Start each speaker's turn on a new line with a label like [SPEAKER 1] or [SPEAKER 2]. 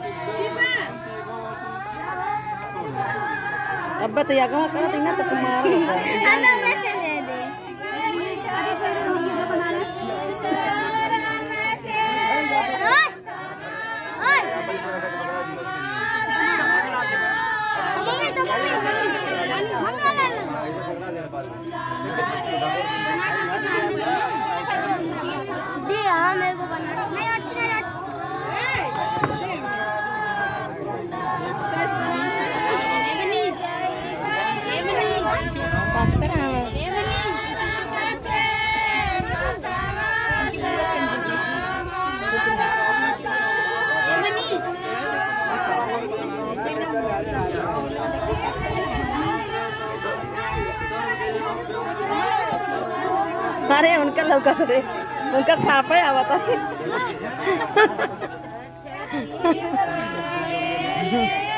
[SPEAKER 1] अब तो या गाँव का तीन तक मार अरे उनका लौका रे उनका साफ है आवा था